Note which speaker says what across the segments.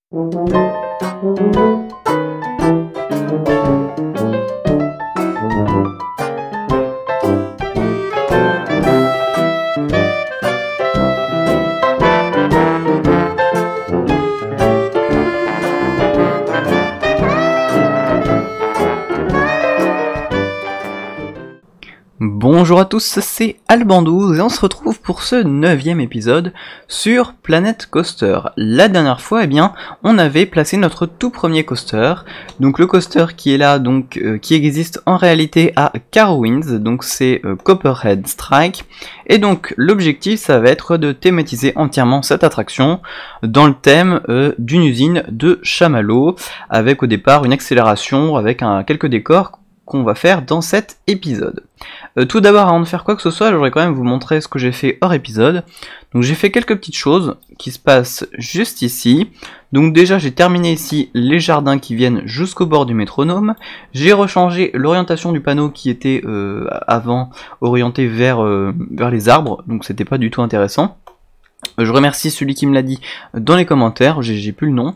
Speaker 1: Bonjour à tous, c'est Alban12 et on se retrouve pour ce 9e épisode sur Planet Coaster. La dernière fois, on avait placé notre tout premier coaster, donc le coaster qui est là, qui existe en réalité à Carowinds, donc c'est Copperhead Strike, et donc l'objectif ça va être de thématiser entièrement cette attraction dans le thème d'une usine de chamallows, avec au départ une accélération avec quelques décors qu'on va faire dans cet épisode. Tout d'abord, avant de faire quoi que ce soit, j'aurais quand même vous montrer ce que j'ai fait hors épisode. Donc j'ai fait quelques petites choses qui se passent juste ici. Donc déjà j'ai terminé ici les jardins qui viennent jusqu'au bord du métronome. J'ai rechangé l'orientation du panneau qui était avant orienté vers les arbres, donc c'était pas du tout intéressant. Je remercie celui qui me l'a dit dans les commentaires, j'ai plus le nom.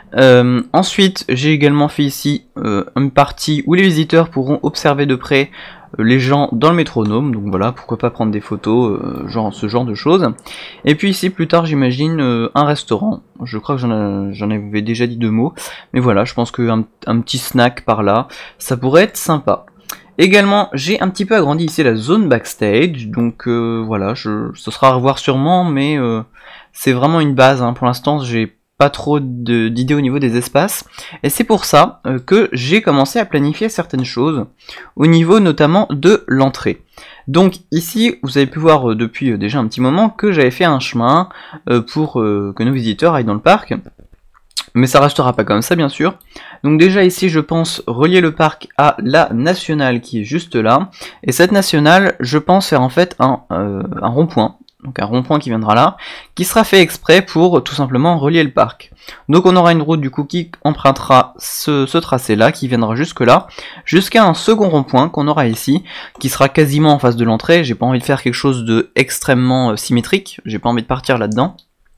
Speaker 1: Ensuite, j'ai également fait ici une partie où les visiteurs pourront observer de près les gens dans le métronome, donc voilà, pourquoi pas prendre des photos, ce genre de choses. Et puis ici, plus tard, j'imagine un restaurant. Je crois que j'en avais déjà dit 2 mots, mais voilà, je pense qu'un petit snack par là, ça pourrait être sympa. Également, j'ai un petit peu agrandi ici la zone backstage, donc voilà, ce sera à revoir sûrement, mais c'est vraiment une base, hein. Pour l'instant, j'ai pas trop d'idées au niveau des espaces, et c'est pour ça que j'ai commencé à planifier certaines choses, au niveau notamment de l'entrée. Donc ici, vous avez pu voir depuis déjà un petit moment que j'avais fait un chemin pour que nos visiteurs aillent dans le parc. Mais ça restera pas comme ça bien sûr. Donc déjà ici je pense relier le parc à la nationale qui est juste là. Et cette nationale je pense faire en fait un rond-point. Donc un rond-point qui viendra là, qui sera fait exprès pour tout simplement relier le parc. Donc on aura une route du coup qui empruntera ce tracé là, qui viendra jusque là, jusqu'à un second rond-point qu'on aura ici, qui sera quasiment en face de l'entrée. J'ai pas envie de faire quelque chose de extrêmement symétrique, j'ai pas envie de partir là-dedans.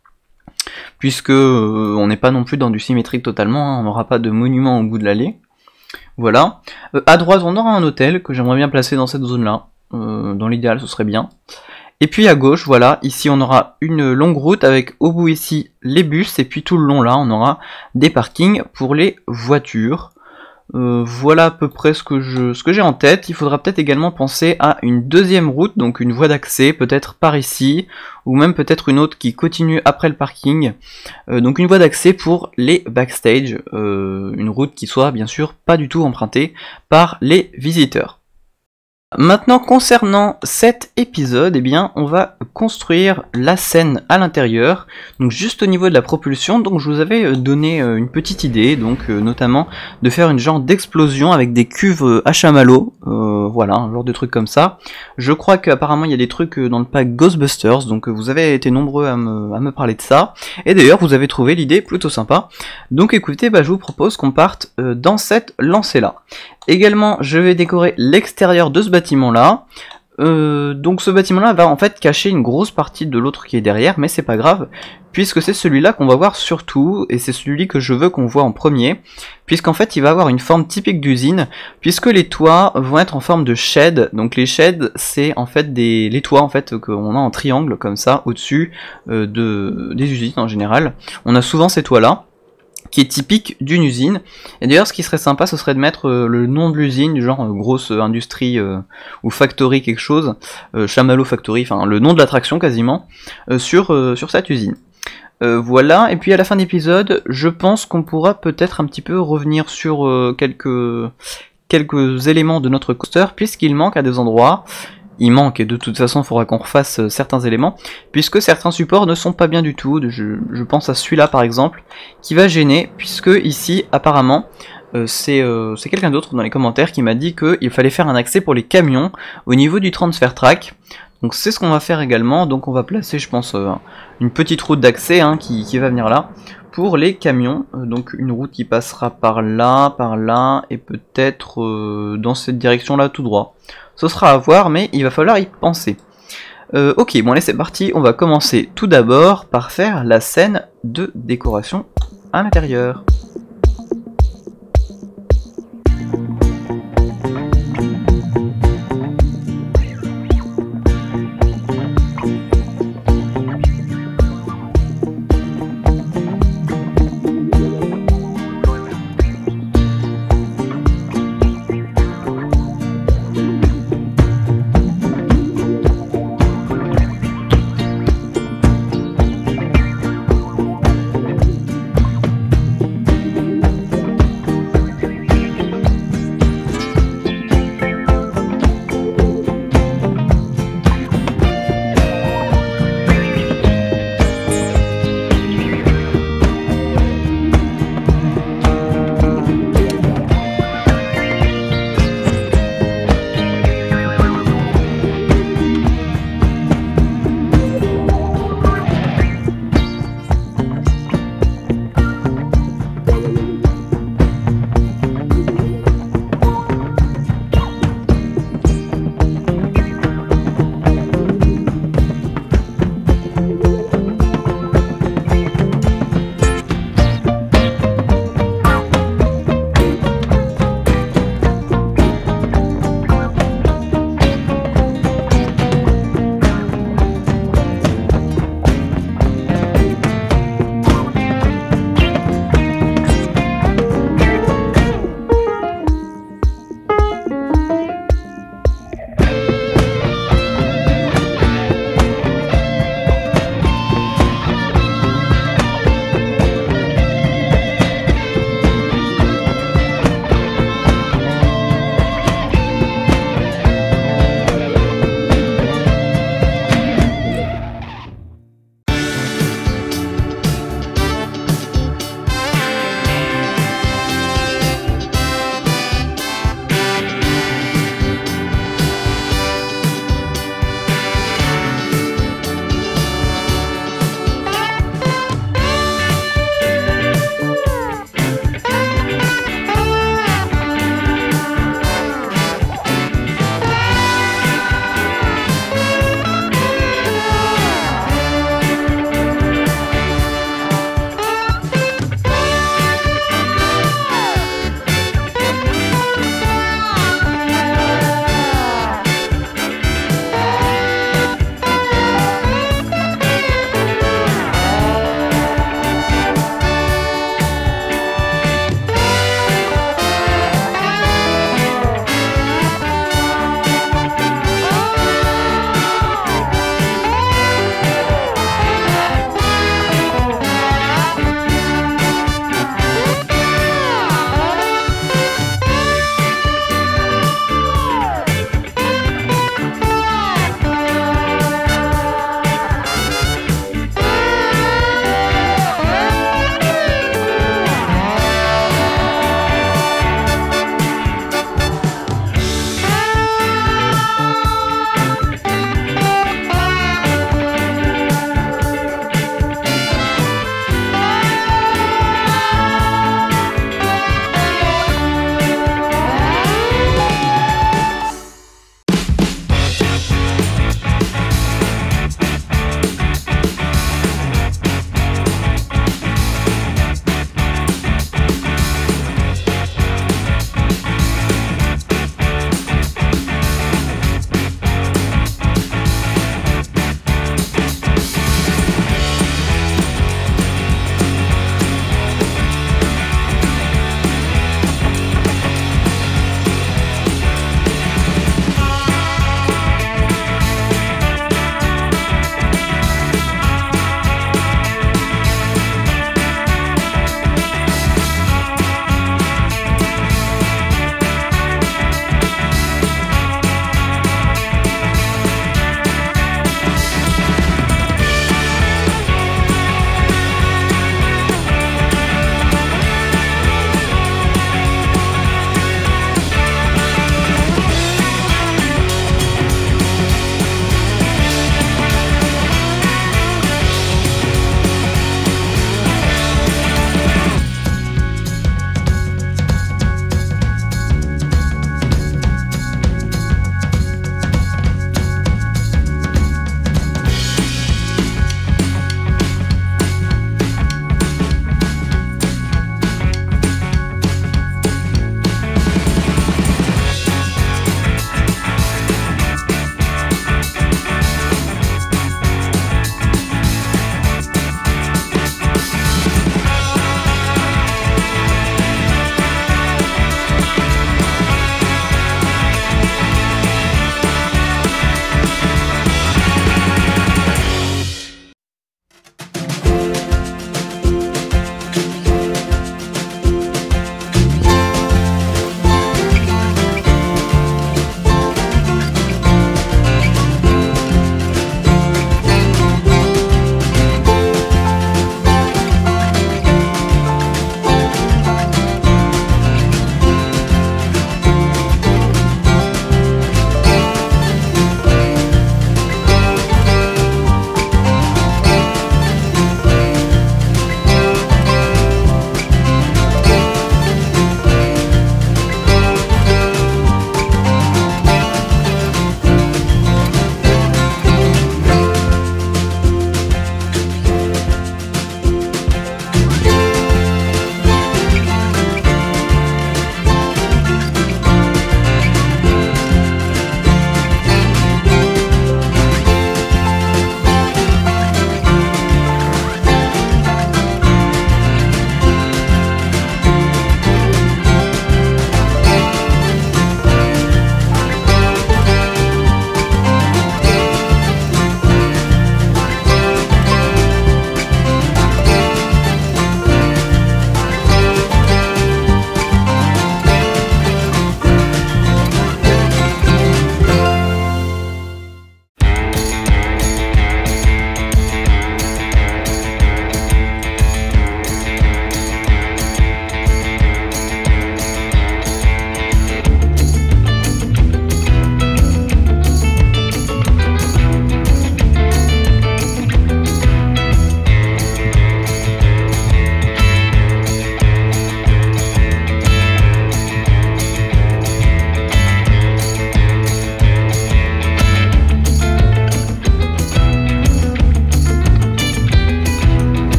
Speaker 1: Puisque on n'est pas non plus dans du symétrique totalement, hein, on n'aura pas de monument au bout de l'allée. Voilà. À droite, on aura un hôtel que j'aimerais bien placer dans cette zone-là. Dans l'idéal, ce serait bien. Et puis à gauche, voilà, ici on aura une longue route avec au bout ici les bus, et puis tout le long là, on aura des parkings pour les voitures. Voilà à peu près ce que j'ai en tête. Il faudra peut-être également penser à une deuxième route, donc une voie d'accès, peut-être par ici, ou même peut-être une autre qui continue après le parking. Donc une voie d'accès pour les backstage, une route qui soit bien sûr pas du tout empruntée par les visiteurs. Maintenant concernant cet épisode, on va construire la scène à l'intérieur, donc juste au niveau de la propulsion. Donc je vous avais donné une petite idée, donc notamment de faire une genre d'explosion avec des cuves à chamallows, voilà, un genre de truc comme ça. Je crois qu'apparemment il y a des trucs dans le pack Ghostbusters, donc vous avez été nombreux à me parler de ça, et d'ailleurs vous avez trouvé l'idée plutôt sympa. Donc écoutez, je vous propose qu'on parte dans cette lancée là. Également, je vais décorer l'extérieur de ce bâtiment-là. Donc ce bâtiment-là va en fait cacher une grosse partie de l'autre qui est derrière, mais c'est pas grave, puisque c'est celui-là qu'on va voir surtout, et c'est celui que je veux qu'on voit en premier, puisqu'en fait il va avoir une forme typique d'usine, puisque les toits vont être en forme de shed. Donc les sheds, c'est en fait les toits en fait qu'on a en triangle comme ça au-dessus des usines en général. On a souvent ces toits-là, qui est typique d'une usine. Et d'ailleurs ce qui serait sympa, ce serait de mettre le nom de l'usine, du genre grosse industrie ou factory quelque chose, chamallow factory, enfin le nom de l'attraction quasiment, sur cette usine. Voilà, et puis à la fin de l'épisode, je pense qu'on pourra peut-être un petit peu revenir sur quelques éléments de notre coaster, puisqu'il manque à des endroits. Il manque, et de toute façon il faudra qu'on refasse certains éléments, puisque certains supports ne sont pas bien du tout. Je pense à celui-là par exemple, qui va gêner, puisque ici apparemment c'est quelqu'un d'autre dans les commentaires qui m'a dit qu'il fallait faire un accès pour les camions au niveau du transfer track. Donc c'est ce qu'on va faire également, donc on va placer je pense une petite route d'accès qui va venir là, pour les camions, donc une route qui passera par là, et peut-être dans cette direction-là tout droit. Ce sera à voir, mais il va falloir y penser. Ok, bon allez c'est parti, on va commencer tout d'abord par faire la scène de décoration à l'intérieur.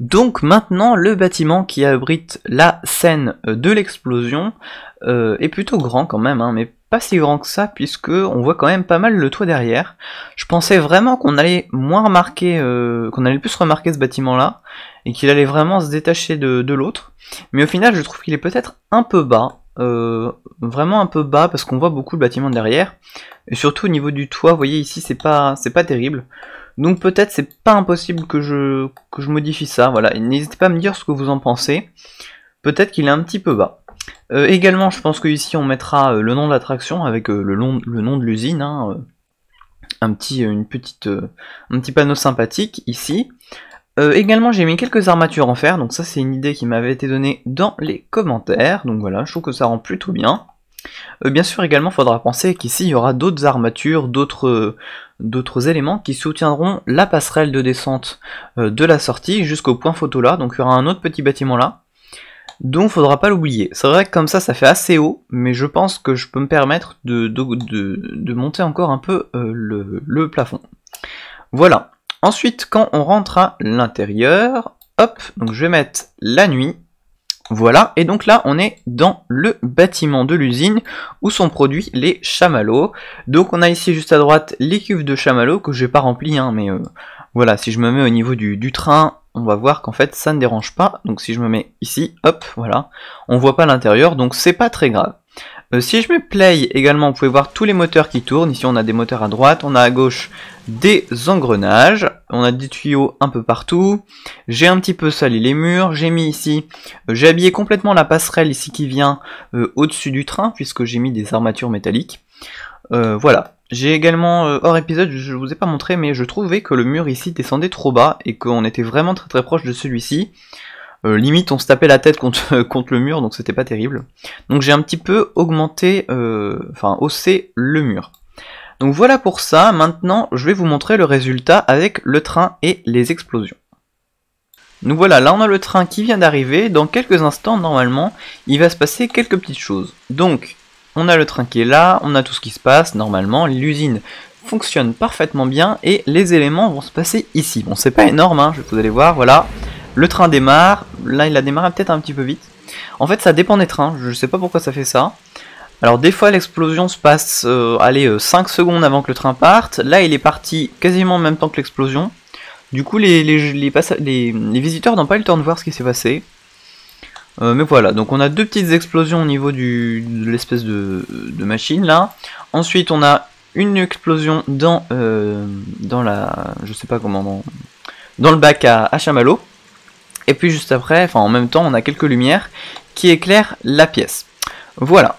Speaker 1: Donc maintenant, le bâtiment qui abrite la scène de l'explosion est plutôt grand quand même, hein, mais pas si grand que ça, puisque on voit quand même pas mal le toit derrière. Je pensais vraiment qu'on allait moins remarquer, qu'on allait plus remarquer ce bâtiment-là, et qu'il allait vraiment se détacher de l'autre. Mais au final, je trouve qu'il est peut-être un peu bas, vraiment un peu bas, parce qu'on voit beaucoup le bâtiment derrière. Et surtout au niveau du toit, vous voyez ici, c'est pas terrible. Donc peut-être c'est pas impossible que je modifie ça, voilà. N'hésitez pas à me dire ce que vous en pensez. Peut-être qu'il est un petit peu bas. Également, je pense que ici on mettra le nom de l'attraction avec le nom de l'usine, hein, un petit panneau sympathique ici. Également, j'ai mis quelques armatures en fer, donc ça c'est une idée qui m'avait été donnée dans les commentaires. Donc voilà, je trouve que ça rend plutôt bien. Bien sûr, également, il faudra penser qu'ici il y aura d'autres armatures, d'autres éléments qui soutiendront la passerelle de descente de la sortie jusqu'au point photo là. Donc il y aura un autre petit bâtiment là. Donc faudra pas l'oublier. C'est vrai que comme ça fait assez haut, mais je pense que je peux me permettre de monter encore un peu le plafond. Voilà. Ensuite, quand on rentre à l'intérieur, hop, donc je vais mettre la nuit. Voilà, et donc là on est dans le bâtiment de l'usine où sont produits les chamallows. Donc on a ici juste à droite les cuves de chamallows que j'ai pas remplies, hein, mais voilà, si je me mets au niveau du train, on va voir qu'en fait ça ne dérange pas. Donc si je me mets ici, hop, voilà, on voit pas l'intérieur, donc c'est pas très grave. Si je mets play également, vous pouvez voir tous les moteurs qui tournent. Ici on a des moteurs à droite, on a à gauche des engrenages, on a des tuyaux un peu partout. J'ai un petit peu sali les murs, j'ai mis ici, j'ai habillé complètement la passerelle ici qui vient au-dessus du train, puisque j'ai mis des armatures métalliques. Voilà. J'ai également, hors épisode, je vous ai pas montré, mais je trouvais que le mur ici descendait trop bas et qu'on était vraiment très proche de celui-ci. Limite on se tapait la tête contre le mur, donc c'était pas terrible. Donc j'ai un petit peu augmenté, haussé le mur. Donc voilà pour ça. Maintenant je vais vous montrer le résultat avec le train et les explosions. Donc voilà, là on a le train qui vient d'arriver. Dans quelques instants normalement il va se passer quelques petites choses. Donc on a le train qui est là, on a tout ce qui se passe normalement, l'usine fonctionne parfaitement bien et les éléments vont se passer ici. Bon, c'est pas énorme, hein, vous allez voir, voilà. Le train démarre, là il a démarré peut-être un petit peu vite. En fait ça dépend des trains, je sais pas pourquoi ça fait ça. Alors des fois l'explosion se passe 5 secondes avant que le train parte. Là il est parti quasiment en même temps que l'explosion. Du coup les visiteurs n'ont pas eu le temps de voir ce qui s'est passé. Mais voilà, donc on a deux petites explosions au niveau de l'espèce de machine là. Ensuite on a une explosion dans la... je sais pas comment... dans le bac à chamallows. Et puis juste après, enfin en même temps, on a quelques lumières qui éclairent la pièce. Voilà.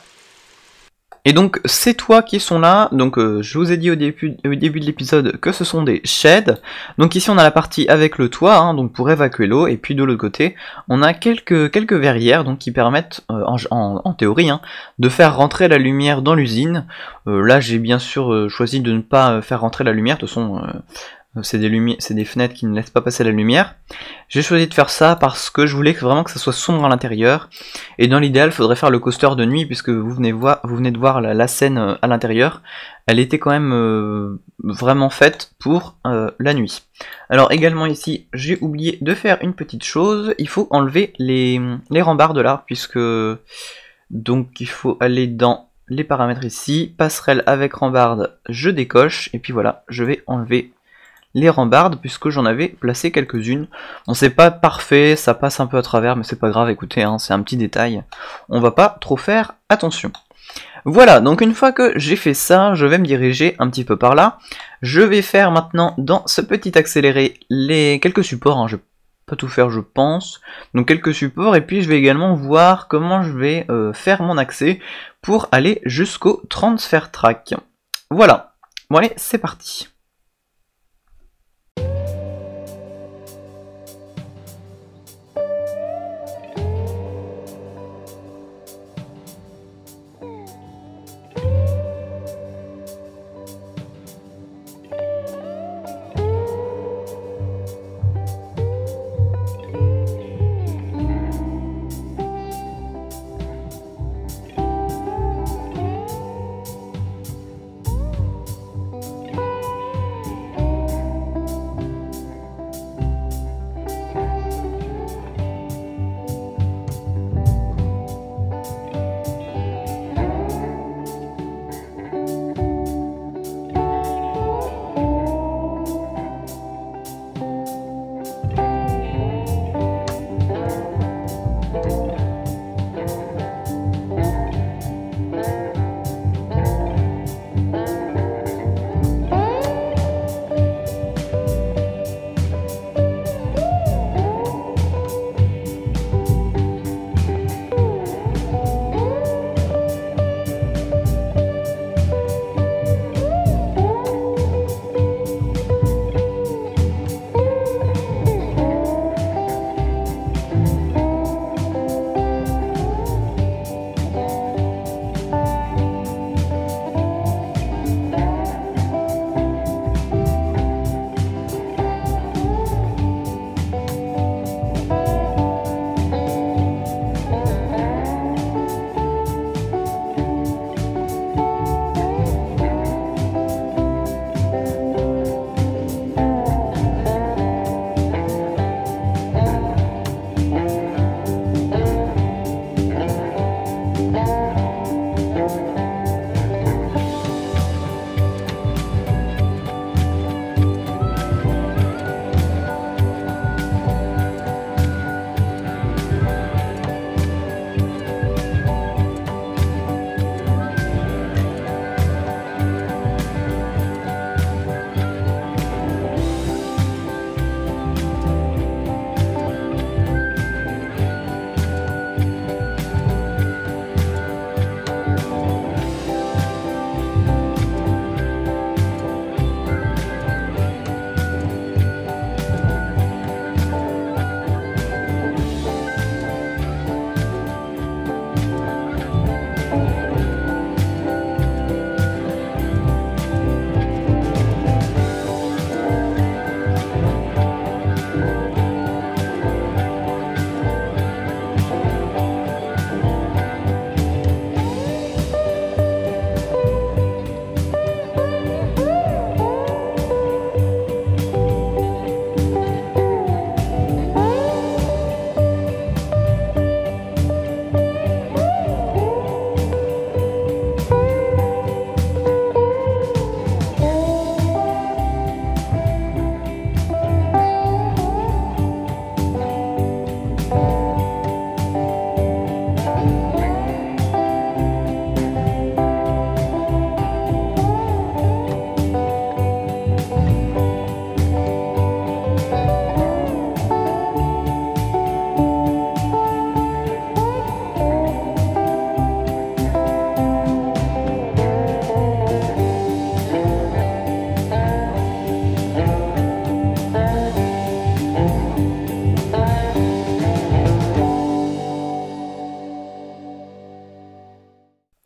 Speaker 1: Et donc ces toits qui sont là, donc je vous ai dit au début de l'épisode que ce sont des sheds. Donc ici on a la partie avec le toit, hein, donc pour évacuer l'eau, et puis de l'autre côté, on a quelques verrières donc qui permettent, en théorie, hein, de faire rentrer la lumière dans l'usine. Là j'ai bien sûr choisi de ne pas faire rentrer la lumière, de toute façon... c'est des fenêtres qui ne laissent pas passer la lumière. J'ai choisi de faire ça parce que je voulais vraiment que ça soit sombre à l'intérieur. Et dans l'idéal, il faudrait faire le coaster de nuit, puisque vous venez de voir la scène à l'intérieur. Elle était quand même vraiment faite pour la nuit. Alors également ici, j'ai oublié de faire une petite chose. Il faut enlever les rambardes là, puisque... donc il faut aller dans les paramètres ici. Passerelle avec rambarde, je décoche. Et puis voilà, je vais enlever les rambardes puisque j'en avais placé quelques-unes. Bon, c'est pas parfait, ça passe un peu à travers, mais c'est pas grave, écoutez, hein, c'est un petit détail. On va pas trop faire attention. Voilà, donc une fois que j'ai fait ça, je vais me diriger un petit peu par là. Je vais faire maintenant dans ce petit accéléré les quelques supports, hein, je vais pas tout faire je pense. Donc quelques supports, et puis je vais également voir comment je vais faire mon accès pour aller jusqu'au transfer track. Voilà, bon allez, c'est parti.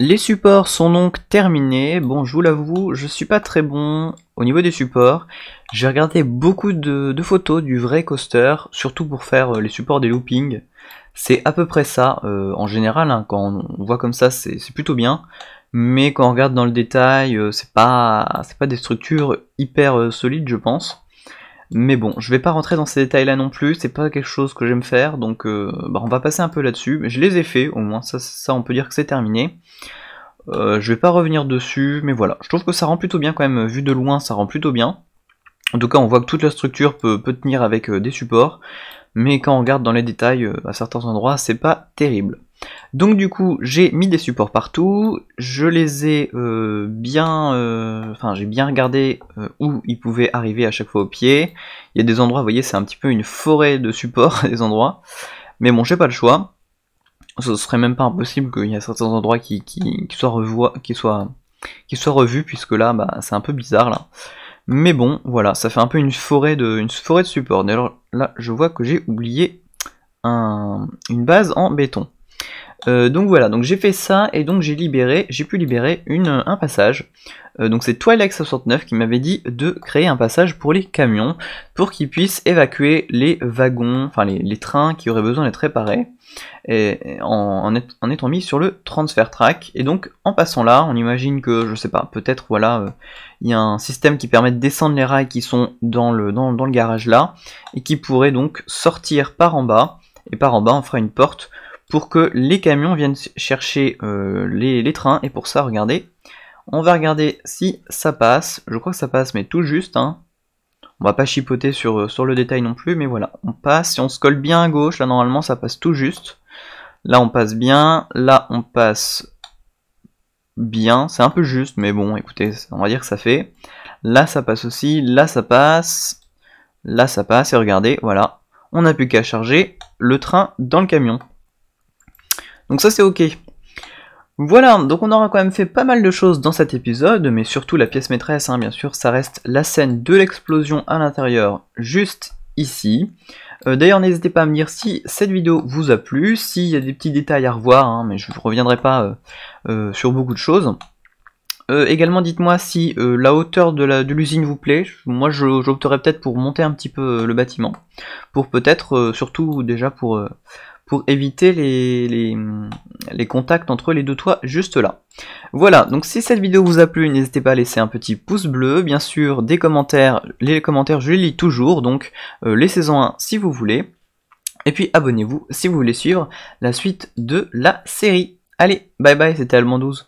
Speaker 1: Les supports sont donc terminés. Bon, je vous l'avoue, je suis pas très bon au niveau des supports. J'ai regardé beaucoup de photos du vrai coaster, surtout pour faire les supports des loopings. C'est à peu près ça, en général, hein, quand on voit comme ça, c'est plutôt bien. Mais quand on regarde dans le détail, c'est pas des structures hyper solides, je pense. Mais bon, je vais pas rentrer dans ces détails là non plus, c'est pas quelque chose que j'aime faire, donc on va passer un peu là-dessus. Je les ai fait, au moins, ça on peut dire que c'est terminé. Je vais pas revenir dessus, mais voilà, je trouve que ça rend plutôt bien quand même, vu de loin ça rend plutôt bien. En tout cas on voit que toute la structure peut tenir avec des supports, mais quand on regarde dans les détails, à certains endroits c'est pas terrible. Donc du coup j'ai mis des supports partout, je les ai j'ai bien regardé où ils pouvaient arriver à chaque fois au pied. Il y a des endroits, vous voyez, c'est un petit peu une forêt de supports des endroits, mais bon j'ai pas le choix. Ce serait même pas impossible qu'il y ait certains endroits qui soient revus, puisque là c'est un peu bizarre là. Mais bon voilà, ça fait un peu une forêt de supports. D'ailleurs là je vois que j'ai oublié une base en béton. Donc voilà, donc j'ai fait ça et donc j'ai pu libérer un passage. Donc c'est Twilight69 qui m'avait dit de créer un passage pour les camions pour qu'ils puissent évacuer les wagons, enfin les trains qui auraient besoin d'être réparés, en étant mis sur le transfer track. Et donc en passant là, on imagine que, je sais pas, peut-être voilà, il y a un système qui permet de descendre les rails qui sont dans le garage là, et qui pourrait donc sortir par en bas, et par en bas on fera une porte pour que les camions viennent chercher les trains. Et pour ça, regardez, on va regarder si ça passe. Je crois que ça passe, mais tout juste, hein. On va pas chipoter sur le détail non plus, mais voilà, on passe. Si on se colle bien à gauche, là normalement ça passe tout juste. Là on passe bien, là on passe bien, c'est un peu juste, mais bon, écoutez, on va dire que ça fait. Là ça passe aussi, là ça passe, et regardez, voilà, on n'a plus qu'à charger le train dans le camion. Donc ça c'est ok. Voilà, donc on aura quand même fait pas mal de choses dans cet épisode, mais surtout la pièce maîtresse, hein, bien sûr, ça reste la scène de l'explosion à l'intérieur, juste ici. D'ailleurs, n'hésitez pas à me dire si cette vidéo vous a plu, s'il y a des petits détails à revoir, hein, mais je ne reviendrai pas sur beaucoup de choses. Également, dites-moi si la hauteur de l'usine vous plaît. Moi, j'opterais peut-être pour monter un petit peu le bâtiment, pour peut-être, surtout déjà pour éviter les contacts entre les deux toits juste là. Voilà, donc si cette vidéo vous a plu, n'hésitez pas à laisser un petit pouce bleu, bien sûr des commentaires, les commentaires je les lis toujours, donc laissez-en un si vous voulez, et puis abonnez-vous si vous voulez suivre la suite de la série. Allez, bye bye, c'était Alban12.